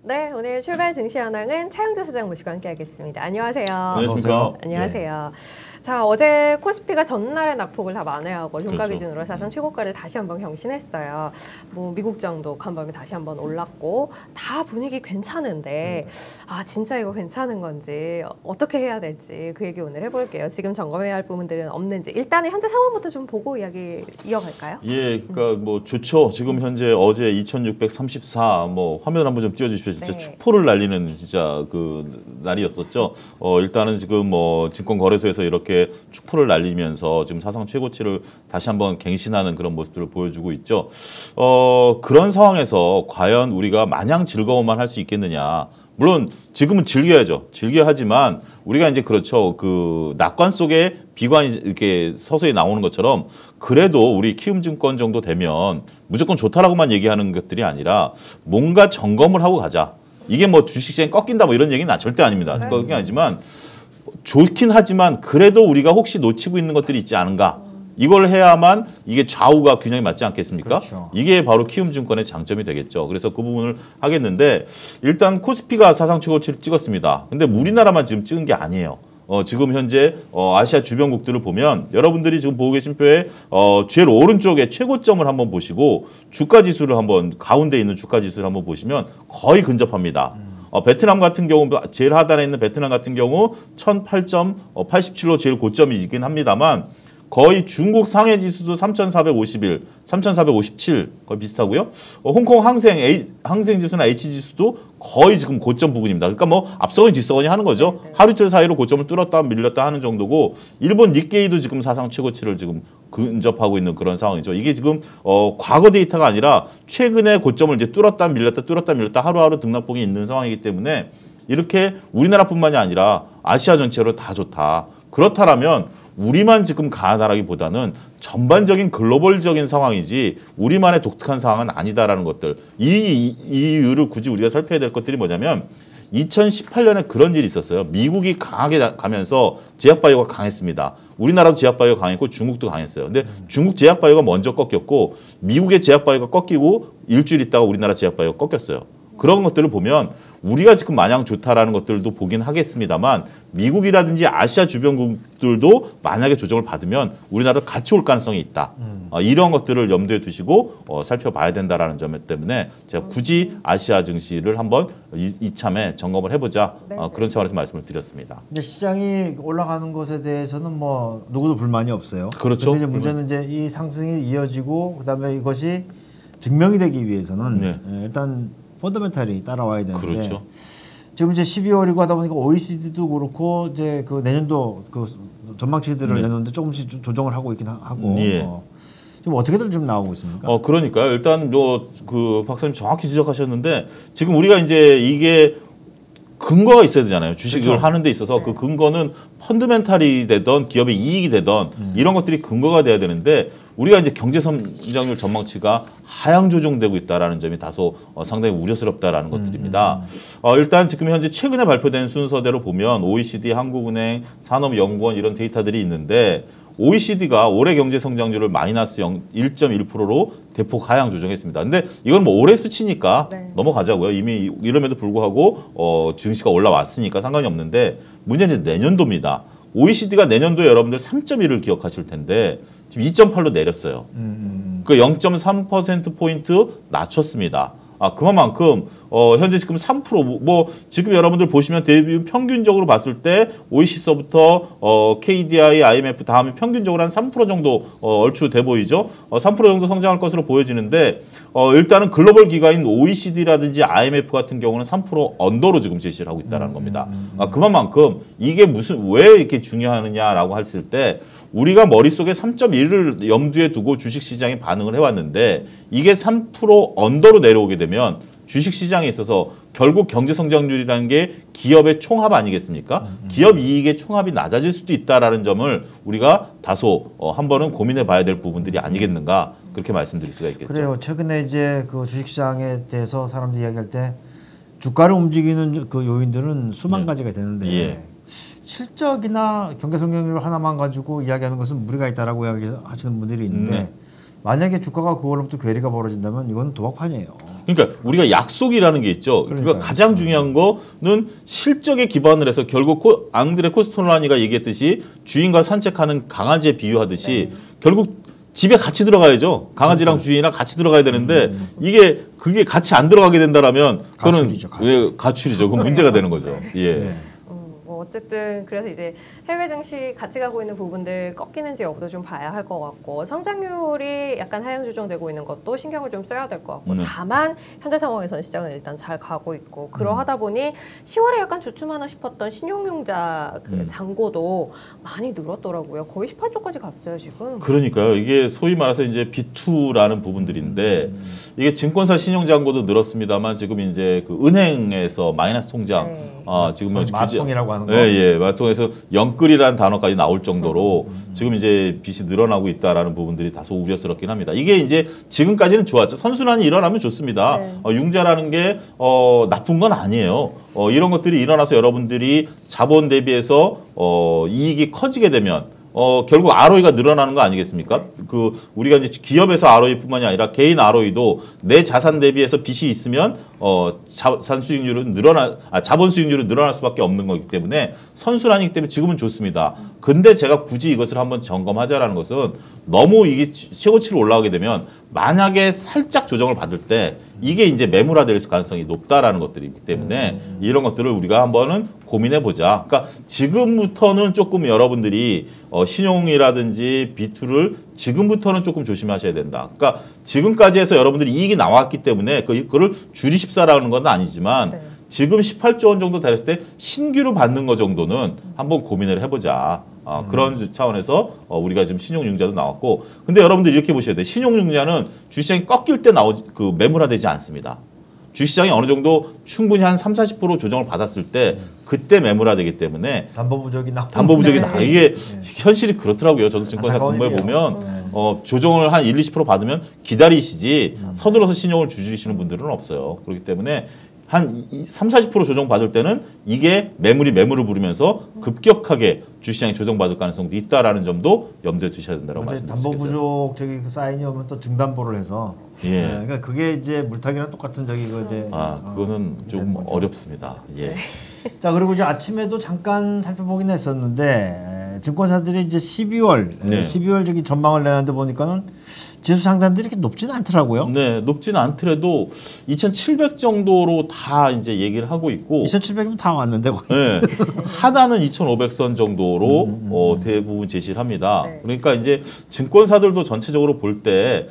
네, 오늘 출발 증시 현황은 차영주 소장 모시고 함께하겠습니다. 안녕하세요. 안녕하십니까. 안녕하세요. 자, 어제 코스피가 전날의 낙폭을 다 만회하고 종가 그렇죠. 기준으로 사상 최고가를 다시 한번 경신했어요. 뭐 미국장도 간밤에 다시 한번 올랐고 다 분위기 괜찮은데 아 진짜 이거 괜찮은 건지 어떻게 해야 될지 그 얘기 오늘 해볼게요. 지금 점검해야 할 부분들은 없는지 일단은 현재 상황부터 좀 보고 이야기 이어갈까요? 예, 그러니까 뭐 좋죠. 지금 현재 어제 2,634 뭐 화면 한번 좀 띄워주십시오. 진짜 네. 축포를 날리는 진짜 그 날이었었죠. 일단은 지금 뭐 증권거래소에서 이렇게 축포를 날리면서 지금 사상 최고치를 다시 한번 갱신하는 그런 모습들을 보여주고 있죠. 그런 상황에서 과연 우리가 마냥 즐거움만 할 수 있겠느냐? 물론 지금은 즐겨야죠. 즐겨야 하지만 우리가 이제 그렇죠. 그 낙관 속에 비관이 이렇게 서서히 나오는 것처럼 그래도 우리 키움증권 정도 되면 무조건 좋다라고만 얘기하는 것들이 아니라 뭔가 점검을 하고 가자. 이게 뭐 주식시장이 꺾인다 뭐 이런 얘기는 절대 아닙니다. 네. 그게 아니지만 좋긴 하지만 그래도 우리가 혹시 놓치고 있는 것들이 있지 않은가. 이걸 해야만 이게 좌우가 균형이 맞지 않겠습니까? 그렇죠. 이게 바로 키움증권의 장점이 되겠죠. 그래서 그 부분을 하겠는데 일단 코스피가 사상 최고치를 찍었습니다. 근데 우리나라만 지금 찍은 게 아니에요. 지금 현재 아시아 주변국들을 보면 여러분들이 지금 보고 계신 표에 제일 오른쪽에 최고점을 한번 보시고 주가 지수를 한번 가운데 있는 주가 지수를 한번 보시면 거의 근접합니다. 베트남 같은 경우 제일 하단에 있는 베트남 같은 경우 1008.87로 제일 고점이긴 합니다만 거의 중국 상해 지수도 3,451, 3,457 거의 비슷하고요. 홍콩 항생 지수나 H 지수도 거의 지금 고점 부근입니다. 그러니까 뭐 앞서거니 뒤서거니 하는 거죠. 네. 하루 이틀 사이로 고점을 뚫었다 밀렸다 하는 정도고 일본 니케이도 지금 사상 최고치를 지금 근접하고 있는 그런 상황이죠. 이게 지금 과거 데이터가 아니라 최근에 고점을 이제 뚫었다 밀렸다 하루하루 등락폭이 있는 상황이기 때문에 이렇게 우리나라뿐만이 아니라 아시아 전체로 다 좋다. 그렇다라면 우리만 지금 강하다라기보다는 전반적인 글로벌적인 상황이지 우리만의 독특한 상황은 아니다라는 것들. 이 이유를 굳이 우리가 살펴야 될 것들이 뭐냐면 2018년에 그런 일이 있었어요. 미국이 강하게 가면서 제약바이오가 강했습니다. 우리나라도 제약바이오가 강했고 중국도 강했어요. 근데 중국 제약바이오가 먼저 꺾였고 미국의 제약바이오가 꺾이고 일주일 있다가 우리나라 제약바이오가 꺾였어요. 그런 것들을 보면 우리가 지금 마냥 좋다라는 것들도 보긴 하겠습니다만 미국이라든지 아시아 주변국들도 만약에 조정을 받으면 우리나라도 같이 올 가능성이 있다. 이런 것들을 염두에 두시고 살펴봐야 된다라는 점 때문에 제가 굳이 아시아 증시를 한번 이참에 점검을 해보자. 그런 차원에서 말씀을 드렸습니다. 이제 시장이 올라가는 것에 대해서는 뭐 누구도 불만이 없어요. 그렇죠. 근데 이제 문제는 이제 이 상승이 이어지고 그다음에 이것이 증명이 되기 위해서는 네. 일단 펀더멘탈이 따라와야 되는데 그렇죠. 지금 이제 12월이고 하다 보니까 OECD도 그렇고 이제 그 내년도 그 전망치들을 네. 내놓는데 조금씩 조정을 하고 있긴 하고 예. 지금 어떻게들 좀 나오고 있습니까? 그러니까요. 일단 그 박사님 정확히 지적하셨는데 지금 우리가 이제 이게 근거가 있어야 되잖아요. 주식을 그렇죠. 하는 데 있어서 그 근거는 펀드멘탈이 되던 기업의 이익이 되던 이런 것들이 근거가 돼야 되는데 우리가 이제 경제 성장률 전망치가 하향 조정되고 있다라는 점이 다소 상당히 우려스럽다라는 것들입니다. 일단 지금 현재 최근에 발표된 순서대로 보면 OECD, 한국은행, 산업연구원 이런 데이터들이 있는데 OECD가 올해 경제 성장률을 마이너스 1.1%로 대폭 하향 조정했습니다. 근데 이건 뭐 올해 수치니까 네. 넘어가자고요. 이미 이럼에도 불구하고 증시가 올라왔으니까 상관이 없는데 문제는 이제 내년도입니다. OECD가 내년도에 여러분들 3.1을 기억하실 텐데 지금 2.8로 내렸어요. 그 0.3%포인트 낮췄습니다. 그만큼 현재 지금 3% 지금 여러분들 보시면 대비 평균적으로 봤을 때 OECD서부터 KDI, IMF 다음에 평균적으로 한 3% 정도 얼추 돼 보이죠. 3% 정도 성장할 것으로 보여지는데 일단은 글로벌 기관인 OECD라든지 IMF 같은 경우는 3% 언더로 지금 제시를 하고 있다는 겁니다. 그만큼 이게 왜 이렇게 중요하느냐라고 했을 때 우리가 머릿속에 3.1을 염두에 두고 주식시장에 반응을 해왔는데 이게 3% 언더로 내려오게 되면 주식시장에 있어서 결국 경제성장률이라는 게 기업의 총합 아니겠습니까? 기업 이익의 총합이 낮아질 수도 있다는 점을 우리가 다소 한 번은 고민해 봐야 될 부분들이 아니겠는가 그렇게 말씀드릴 수가 있겠죠. 그래요. 최근에 이제 그 주식시장에 대해서 사람들이 이야기할 때 주가를 움직이는 그 요인들은 수만 가지가 되는데 예. 실적이나 경제 성장률 하나만 가지고 이야기하는 것은 무리가 있다라고 이야기하시는 분들이 있는데 네. 만약에 주가가 그걸로부터 괴리가 벌어진다면 이건 도박판이에요. 그러니까 우리가 약속이라는 게 있죠. 그러니까 그러니까요. 가장 중요한 거는 실적에 기반을 해서 결국 앙드레 코스톨라니가 얘기했듯이 주인과 산책하는 강아지에 비유하듯이 결국 집에 같이 들어가야죠. 강아지랑 주인이랑 같이 들어가야 되는데 그게 같이 안 들어가게 된다라면 그거는 가출이죠, 가출. 가출이죠. 그건 문제가 되는 거죠. 예. 네. 뭐 어쨌든 그래서 이제 해외 증시 같이 가고 있는 부분들 꺾이는지 여부도 좀 봐야 할 것 같고 성장률이 약간 하향 조정되고 있는 것도 신경을 좀 써야 될 것 같고 네. 다만 현재 상황에서는 시장은 일단 잘 가고 있고 그러하다 보니 10월에 약간 주춤하나 싶었던 신용융자 그 잔고도 많이 늘었더라고요. 거의 18조까지 갔어요 지금. 그러니까요. 이게 소위 말해서 이제 B2라는 부분들인데 이게 증권사 신용잔고도 늘었습니다만 지금 이제 그 은행에서 마이너스 통장 네. 소위 지금은 마통이라고 하는 거. 예, 마통에서 영끌이라는 단어까지 나올 정도로 지금 이제 빚이 늘어나고 있다라는 부분들이 다소 우려스럽긴 합니다. 이게 이제 지금까지는 좋았죠. 선순환이 일어나면 좋습니다. 네. 융자라는 게 나쁜 건 아니에요. 이런 것들이 일어나서 여러분들이 자본 대비해서 이익이 커지게 되면 결국 ROE가 늘어나는 거 아니겠습니까? 그 우리가 이제 기업에서 ROE뿐만이 아니라 개인 ROE도 내 자산 대비해서 빚이 있으면 자산 수익률은 자본 수익률은 늘어날 수밖에 없는 거기 때문에 선순환이기 때문에 지금은 좋습니다. 근데 제가 굳이 이것을 한번 점검하자라는 것은 너무 이게 최고치로 올라가게 되면 만약에 살짝 조정을 받을 때 이게 이제 매물화될 가능성이 높다라는 것들이기 때문에 이런 것들을 우리가 한번은 고민해 보자. 그러니까 지금부터는 조금 여러분들이 신용이라든지 B2를 지금부터는 조금 조심하셔야 된다. 그러니까 지금까지 해서 여러분들이 이익이 나왔기 때문에 그거를 줄이십사라는 건 아니지만 네. 지금 18조 원 정도 됐을 때 신규로 받는 거 정도는 한번 고민을 해보자. 그런 차원에서 우리가 지금 신용융자도 나왔고, 근데 여러분들 이렇게 보셔야 돼요. 신용융자는 주시장이 꺾일 때 매물화되지 않습니다. 주시장이 어느 정도 충분히 한 30-40% 조정을 받았을 때 그때 매물화되기 때문에 담보부족이 나. 담보부족이 네. 나. 이게 현실이 그렇더라고요. 저도 증권사 안타까운 공부해 보면 일이에요. 조정을 한 1-20% 받으면 기다리시지 서둘러서 신용을 줄이시는 분들은 없어요. 그렇기 때문에 한 30-40% 조정 받을 때는 이게 매물을 부르면서 급격하게 주시장이 조정받을 가능성도 있다라는 점도 염두에 두셔야 된다고 말씀드리겠습니다. 담보부족 그 사인이 오면 또 등담보를 해서. 예. 네, 그러니까 그게 이제 물타기랑 똑같은 이제. 그거는 좀 어렵습니다. 예. 자, 그리고 이제 아침에도 잠깐 살펴보긴 했었는데 증권사들이 이제 12월 네. 12월 전망을 내놨는데 보니까는 지수 상단들이 이렇게 높지는 않더라고요. 네, 높지는 않더라도 2,700 정도로 다 이제 얘기를 하고 있고 2,700이면 다 왔는데 거의. 네, 하단은 2,500선 정도로 대부분 제시를 합니다. 네. 그러니까 이제 증권사들도 전체적으로 볼 때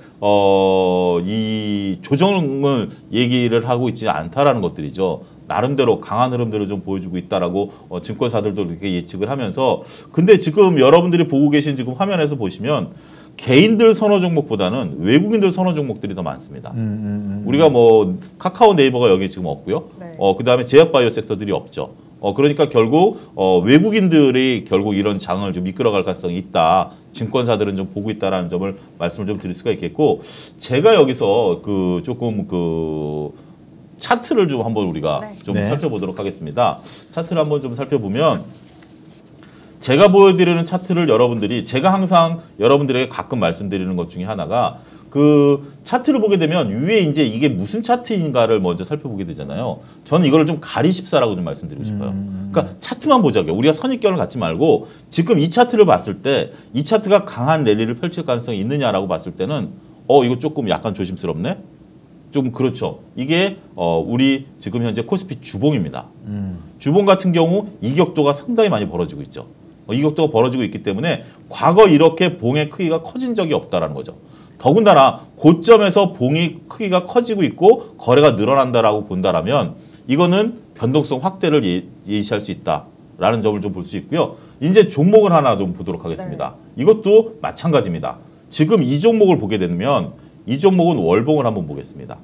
이 조정을 얘기를 하고 있지 않다라는 것들이죠. 나름대로 강한 흐름대로 좀 보여주고 있다라고 증권사들도 이렇게 예측을 하면서, 근데 지금 여러분들이 보고 계신 지금 화면에서 보시면 개인들 선호 종목보다는 외국인들 선호 종목들이 더 많습니다. 우리가 뭐 카카오 네이버가 여기 지금 없고요. 네. 그다음에 제약바이오 섹터들이 없죠. 그러니까 결국 외국인들이 결국 이런 장을 좀 이끌어갈 가능성이 있다. 증권사들은 좀 보고 있다라는 점을 말씀을 좀 드릴 수가 있겠고, 제가 여기서 조금 차트를 좀 한번 우리가 네. 좀 네. 살펴보도록 하겠습니다. 차트를 한번 좀 살펴보면, 제가 보여드리는 차트를 여러분들이, 제가 항상 여러분들에게 가끔 말씀드리는 것 중에 하나가, 그 차트를 보게 되면 위에 이제 이게 무슨 차트인가를 먼저 살펴보게 되잖아요. 저는 이거를 좀 가리십사라고 좀 말씀드리고 싶어요. 그러니까 차트만 보자고요. 우리가 선입견을 갖지 말고 지금 이 차트를 봤을 때 이 차트가 강한 랠리를 펼칠 가능성이 있느냐라고 봤을 때는 이거 조금 약간 조심스럽네. 좀 그렇죠. 이게 우리 지금 현재 코스피 주봉입니다. 주봉 같은 경우 이격도가 상당히 많이 벌어지고 있죠. 이격도가 벌어지고 있기 때문에 과거 이렇게 봉의 크기가 커진 적이 없다라는 거죠. 더군다나 고점에서 봉이 크기가 커지고 있고 거래가 늘어난다라고 본다라면 이거는 변동성 확대를 예시할 수 있다라는 점을 좀 볼 수 있고요. 이제 종목을 하나 좀 보도록 하겠습니다. 이것도 마찬가지입니다. 지금 이 종목을 보게 되면 이 종목은 월봉을 한번 보겠습니다.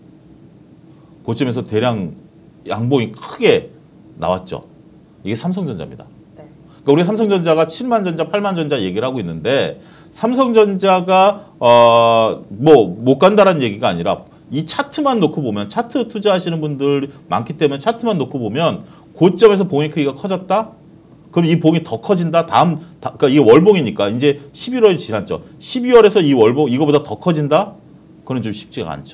고점에서 대량 양봉이 크게 나왔죠. 이게 삼성전자입니다. 네. 그러니까 우리가 삼성전자가 7만 전자, 8만 전자 얘기를 하고 있는데, 삼성전자가 못 간다라는 얘기가 아니라 이 차트만 놓고 보면, 차트 투자하시는 분들 많기 때문에 차트만 놓고 보면 고점에서 봉의 크기가 커졌다? 그럼 이 봉이 더 커진다? 그러니까 이게 월봉이니까 이제 11월이 지났죠. 12월에서 이 월봉 이거보다 더 커진다? 그건 좀 쉽지가 않죠.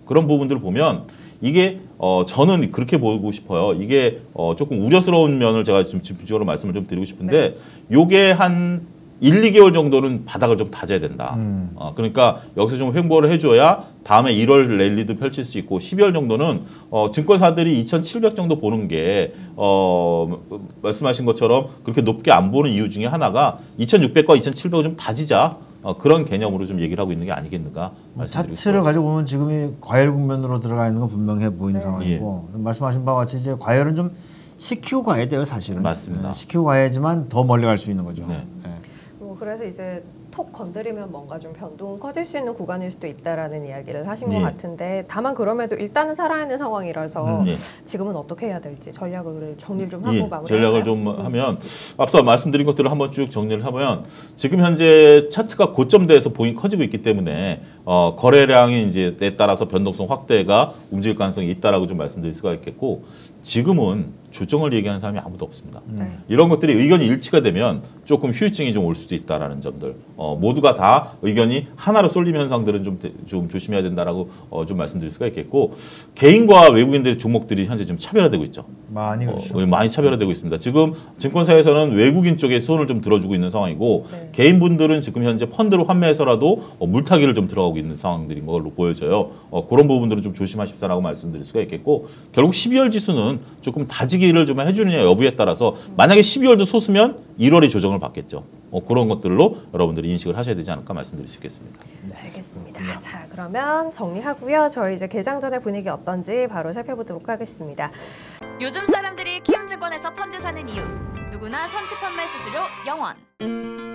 그런 부분들을 보면 이게 저는 그렇게 보고 싶어요. 이게 조금 우려스러운 면을 제가 좀 집중적으로 말씀을 좀 드리고 싶은데 요게 한 1, 2개월 정도는 바닥을 좀 다져야 된다. 그러니까 여기서 좀 횡보를 해줘야 다음에 1월 랠리도 펼칠 수 있고 12월 정도는 증권사들이 2,700 정도 보는 게 말씀하신 것처럼 그렇게 높게 안 보는 이유 중에 하나가 2,600과 2,700을 좀 다지자. 그런 개념으로 좀 얘기를 하고 있는 게 아니겠는가 말씀드리고 차트를 가지고 보면 지금이 과열 국면으로 들어가 있는 건 분명해 보이는 상황이고 말씀하신 바와 같이 이제 과열은 좀 시키고 가야 돼요, 사실은. 맞습니다. 시키고 가야지만 더 멀리 갈 수 있는 거죠. 네. 그래서 이제 톡 건드리면 뭔가 좀 변동 커질 수 있는 구간일 수도 있다라는 이야기를 하신 것 같은데 다만 그럼에도 일단은 살아있는 상황이라서 지금은 어떻게 해야 될지 전략을 정리를 좀 하고 마무리할까요? 전략을 좀 하면 앞서 말씀드린 것들을 한번 쭉 정리를 하면 지금 현재 차트가 고점대에서 보잉 커지고 있기 때문에 거래량이 이제 에 따라서 변동성 확대가 움직일 가능성이 있다라고 좀 말씀드릴 수가 있겠고 지금은 조정을 얘기하는 사람이 아무도 없습니다. 이런 것들이 의견이 일치가 되면 조금 휴유증이 좀 올 수도 있다라는 점들 모두가 다 의견이 하나로 쏠리는 현상들은 좀 조심해야 된다라고 좀 말씀드릴 수가 있겠고 개인과 외국인들의 종목들이 현재 좀 차별화되고 있죠. 많이 그렇죠. 많이 차별화되고 있습니다. 지금 증권사에서는 외국인 쪽에 손을 좀 들어주고 있는 상황이고 개인분들은 지금 현재 펀드를 환매해서라도 물타기를 좀 들어가고 있는 상황들인 걸로 보여져요. 그런 부분들은 좀 조심하십사라고 말씀드릴 수가 있겠고 결국 12월 지수는 조금 다지기를 좀 해주느냐 여부에 따라서 만약에 12월도 솟으면 1월이 조정을 받겠죠. 그런 것들로 여러분들이 인식을 하셔야 되지 않을까 말씀드릴 수 있겠습니다. 네, 알겠습니다. 자, 그러면 정리하고요. 저희 이제 개장 전의 분위기 어떤지 바로 살펴보도록 하겠습니다. 요즘 사람들이 키움증권에서 펀드 사는 이유 누구나 선취 판매 수수료 0원